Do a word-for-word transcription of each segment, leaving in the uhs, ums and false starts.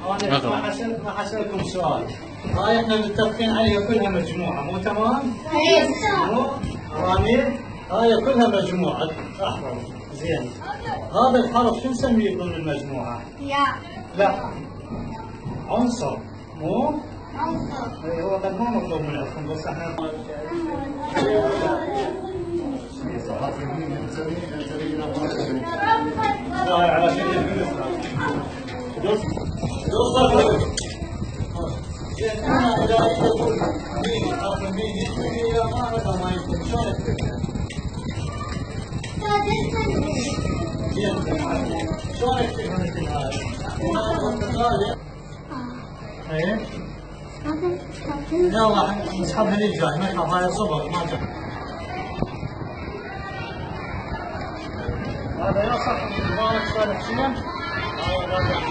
انا ما حسأل ما حسألكم سؤال. هاي احنا متفقين عليها كلها مجموعة مو تمام؟ مو أماني هاي كلها مجموعة احفظ زين. هذا الحرف شو نسميه ضمن المجموعة؟ يا لا عنصر مو؟ عنصر. اي هو قد ما مطلوب منكم بس احنا لا على شيء دوس دوس زين انا اذا اقول مين حرف مين يشبه الى ما هذا ما يمكن شلون اكتبها؟ زين شلون اكتبها مثل هذا؟ ايه يلا نسحبها للجاي ما يخاف هاي صبغ ما جاي. هذا يا صاحبي مبارك صالح حسين. هاي راجع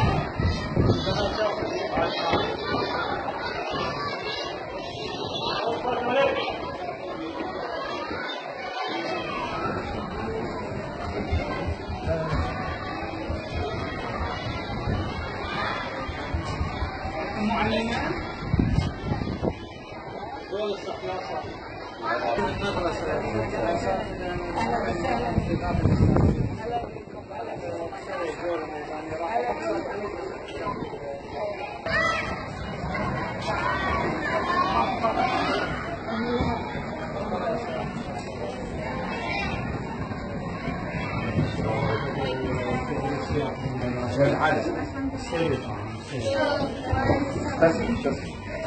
معلمة دول الصح يا صاحبي بس بس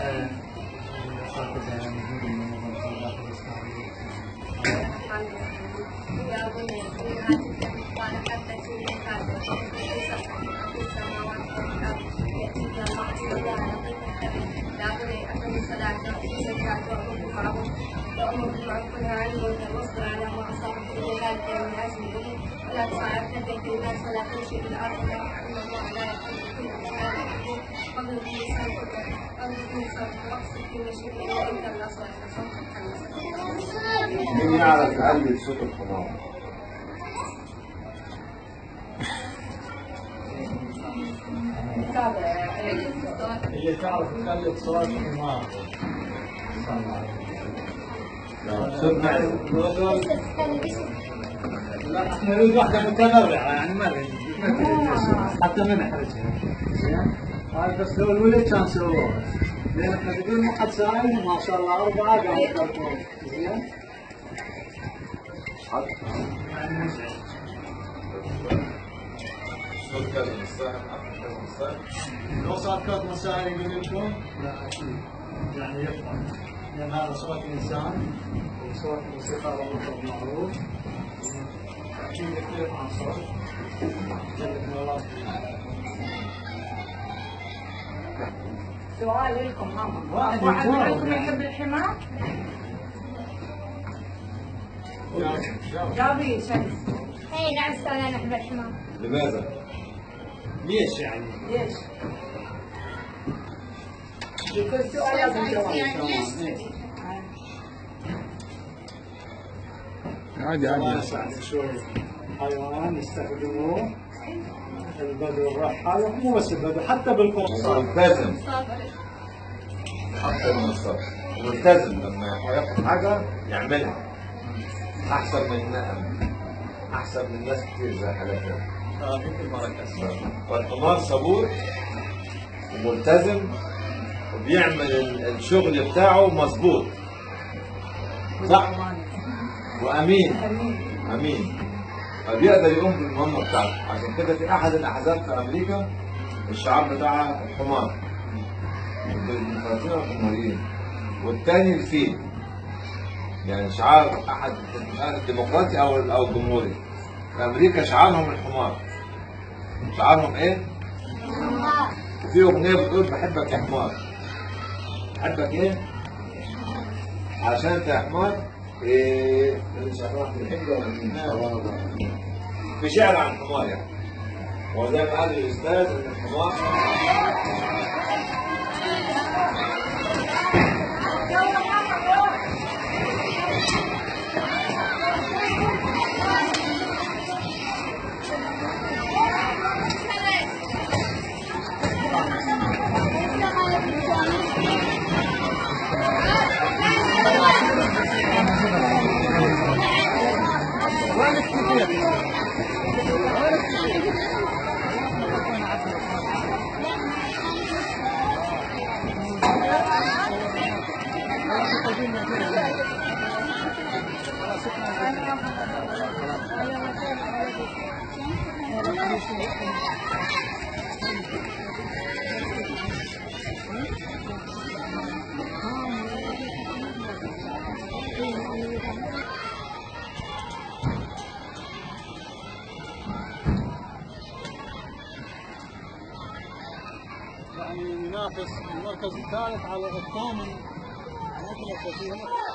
ولا تساعدنا في الناس ولا تمشي في الارض ان الله لا يحب كل مشاهد قبل الانسان قبل الانسان تقصد كل شيء الا انت الله صالح. مين يعرف يقلد صوت الحمار؟ اللي تعرف تقلد صوت الحمار. صوت معي. لا احنا نريد واحدة متنوعة يعني ما نريد حتى ما نحرجها. زين؟ هاي بس لو الولد كان سووها. لأن احنا بدون ما حد سايل ما شاء الله أربعة قاموا يخلطون. زين؟ يعني مزعج. صوت كلمة الساحل كلمة الساحل. لو صار كود مسائل يقول لكم لا أكيد يعني يفهم. لأن هذا صوت إنسان وصوت موسيقى رمضان معروف. أكيد يختلف عن صوت. جلكم الله. سؤال لكم ماما. واحد واحد يجاوب. منكم يحب الحمار؟ جاوب. جاوبي شمس. اي نعم استاذ انا احب الحمار. لماذا؟ ليش يعني؟ ليش؟ بكل سؤال لازم جواب. يعني ليش؟ عادي عادي. يعني شوي حيوان يستخدموه البدو الرحال مو بس البدو حتى بالقرصان. ملتزم أكثر من الصبر. ملتزم لما ياخد حاجة يعملها. أحسن من أحسن من ناس كتير زي حالاتنا. اه مثل ما ركزت. والحمار صبور وملتزم وبيعمل الشغل بتاعه مظبوط. صح؟ وأمين. أمين. فبيقدر يقوم بالمهمة بتاعته. عشان كده في أحد الأحزاب في أمريكا الشعار بتاعها الحمار. الديمقراطيين والحماريين. والتاني الفيل. يعني شعار أحد الديمقراطي أو أو الجمهوري. في أمريكا شعارهم الحمار. شعارهم إيه؟ الحمار. وفي أغنية بتقول بحبك يا حمار. بحبك إيه؟ عشان أنت يا حمار إيه؟ في شعر عن الحمار يعني. وزي ما قال الأستاذ إن الحمار يعني ينافس المركز الثالث على الثامن.